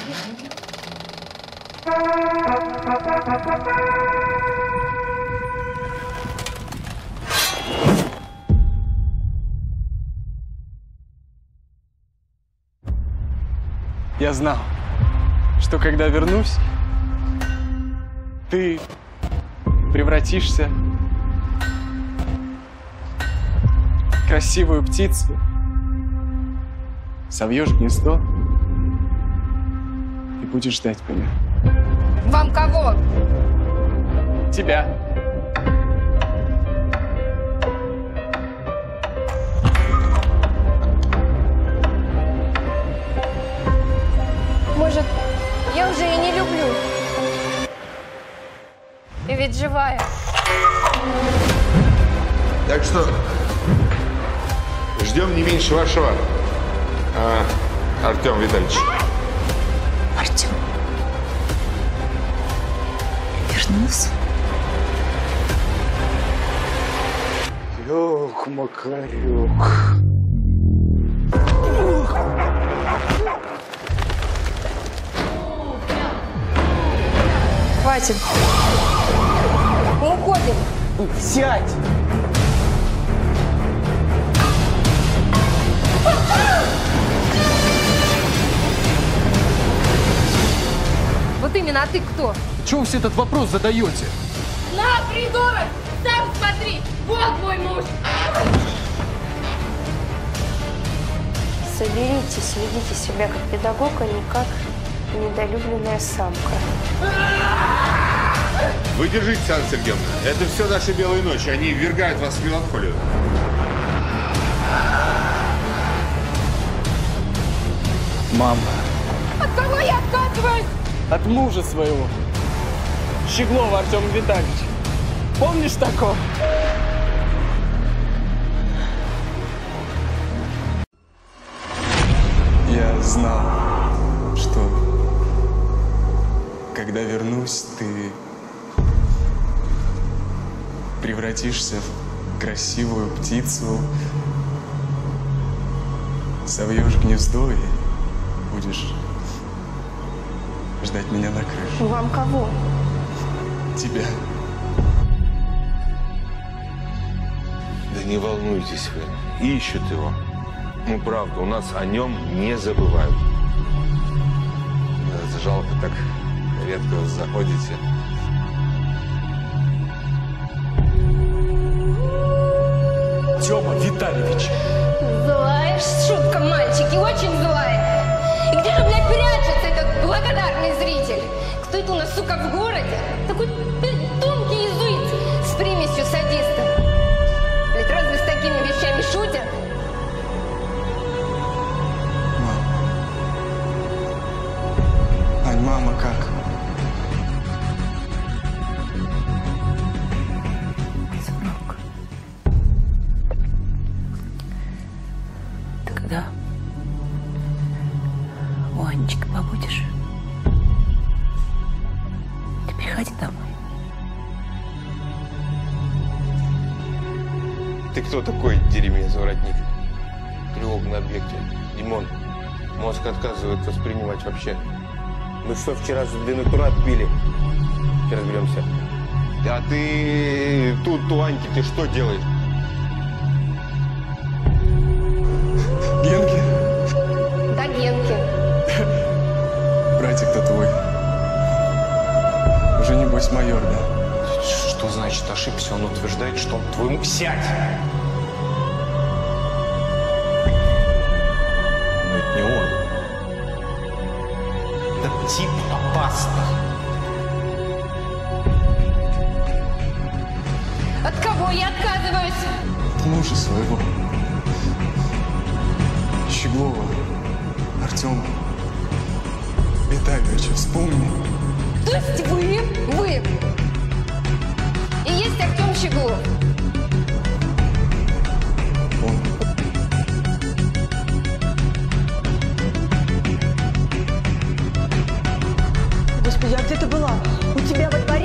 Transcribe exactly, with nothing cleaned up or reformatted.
Я знал, что когда вернусь, ты превратишься в красивую птицу, совьешь гнездо и будешь ждать меня. Вам кого? Тебя. Может, я уже и не люблю. И ведь живая. Так что ждем не меньше вашего, а, Артем Витальевич. Артем вернулся? Ёк-макарёк. Хватит. Мы уходим. Сядь! Вот именно, а ты кто? Чего вы все этот вопрос задаете? На, придурок! Сам смотри! Вот мой муж! Соберитесь, ведите себя как педагог, а не как недолюбленная самка. Вы держитесь, Анна Сергеевна. Это все наши белые ночи. Они ввергают вас в меланхолию. Мама. От кого я отказываюсь? От мужа своего. Щеглова Артема Витальевича. Помнишь такого? Я знал, что когда вернусь, ты превратишься в красивую птицу, совьешь гнездо и будешь ждать меня на крыше. Вам кого? Тебя. Да не волнуйтесь вы. Ищут его. Ну, правда, у нас о нем не забывают. Да, жалко, так редко вы заходите. Тёма Витальевич. Злая шутка, мальчики, очень злая. И где же, блядь, прячется этот благодарный зритель? Кто это у нас, сука, в городе? Такой тонкий иезуит с примесью садиста. Ведь разве с такими вещами шутят? Ань, мама как? Сынок, ты когда у Анечки побудешь, ты приходи домой. Ты кто такой, деревень заворотник? Тревога на объекте. Димон, мозг отказывает воспринимать вообще. Мы что, вчера за денатурат пили? Сейчас разберемся. А ты тут, у Аньки, ты что делаешь? Генки? Да, Генки. Братик-то твой. Уже небось майор, да? Что значит ошибся? Он утверждает, что он твой муж. Сядь! Но это не он. Это тип опасный. От кого я отказываюсь? От мужа своего. Щеглова Артема Витальевича, вспомни. То есть вы, вы и есть Артем Щеглов. Он. Господи, а где ты была? У тебя во дворе